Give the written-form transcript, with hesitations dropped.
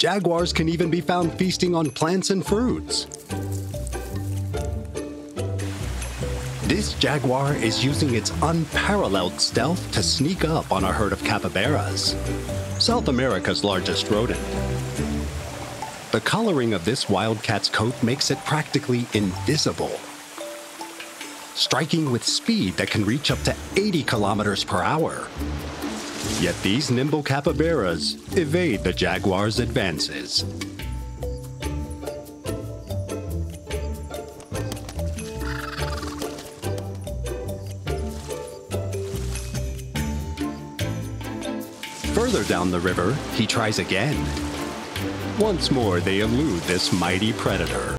Jaguars can even be found feasting on plants and fruits. This jaguar is using its unparalleled stealth to sneak up on a herd of capybaras, South America's largest rodent. The coloring of this wildcat's coat makes it practically invisible, striking with speed that can reach up to 80 kilometers per hour. Yet these nimble capybaras evade the jaguar's advances. Further down the river, he tries again. Once more, they elude this mighty predator.